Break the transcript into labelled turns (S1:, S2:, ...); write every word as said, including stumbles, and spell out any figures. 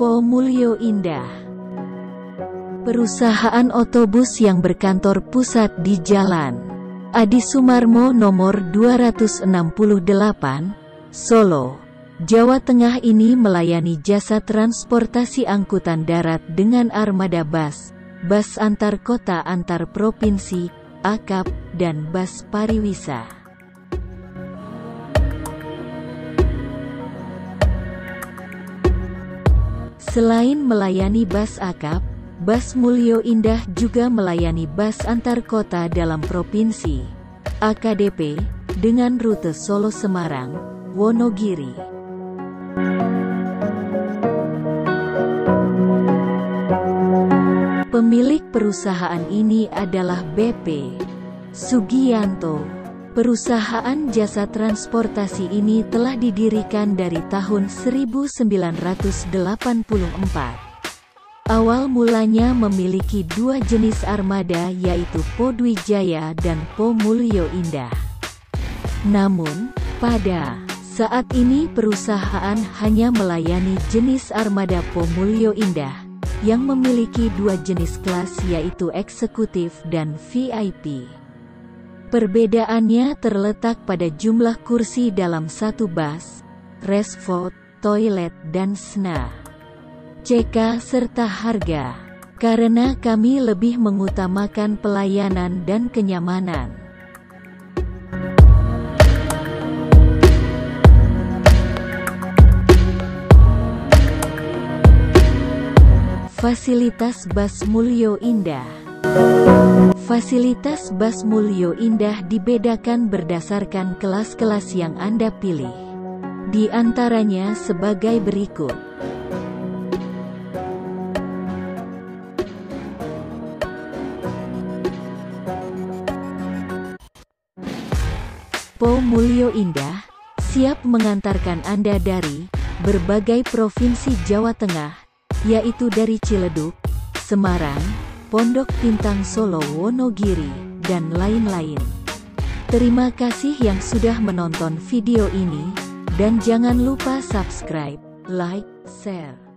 S1: Po Mulyo Indah, perusahaan otobus yang berkantor pusat di Jalan Adi Sumarmo nomor dua ratus enam puluh delapan, Solo, Jawa Tengah ini melayani jasa transportasi angkutan darat dengan armada bus, bus antar kota antar provinsi, akap, dan bus pariwisata. Selain melayani bus akap, Bus Mulyo Indah juga melayani bus antar kota dalam provinsi, A K D P, dengan rute Solo-Semarang, Wonogiri. Pemilik perusahaan ini adalah B P Sugiyanto. Perusahaan jasa transportasi ini telah didirikan dari tahun seribu sembilan ratus delapan puluh empat. Awal mulanya memiliki dua jenis armada yaitu Po Dwi Jaya dan Po Mulyo Indah. Namun, pada saat ini perusahaan hanya melayani jenis armada Po Mulyo Indah, yang memiliki dua jenis kelas yaitu eksekutif dan V I P. Perbedaannya terletak pada jumlah kursi dalam satu bus, rest-food, toilet dan sna, C K serta harga. Karena kami lebih mengutamakan pelayanan dan kenyamanan. Fasilitas Bus Mulyo Indah. Fasilitas Bus Mulyo Indah dibedakan berdasarkan kelas-kelas yang Anda pilih. Di antaranya sebagai berikut. Po Mulyo Indah siap mengantarkan Anda dari berbagai provinsi Jawa Tengah, yaitu dari Ciledug, Semarang, Pondok Pintang, Solo, Wonogiri, dan lain-lain. Terima kasih yang sudah menonton video ini, dan jangan lupa subscribe, like, share.